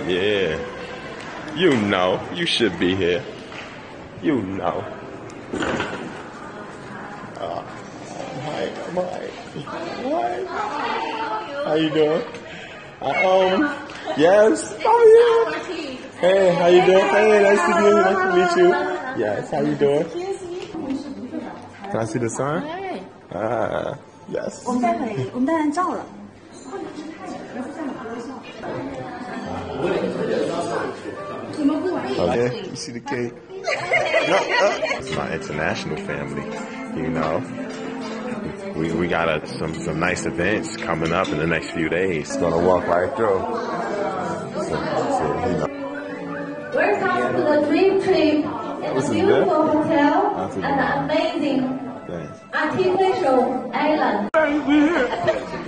Yeah. You know. You should be here. You know. Hi. Hi. How you doing? Yes. How are you? Hey, how you doing? Hey, nice to meet you. Nice to meet you. Yes, how you doing? Can I see the sign? Yes. Okay, you see the cake? It's my international family, you know. We got some nice events coming up in the next few days. Gonna walk right through. So, you know. Welcome to the Dreamtrip. It's a beautiful hotel and an amazing artificial island.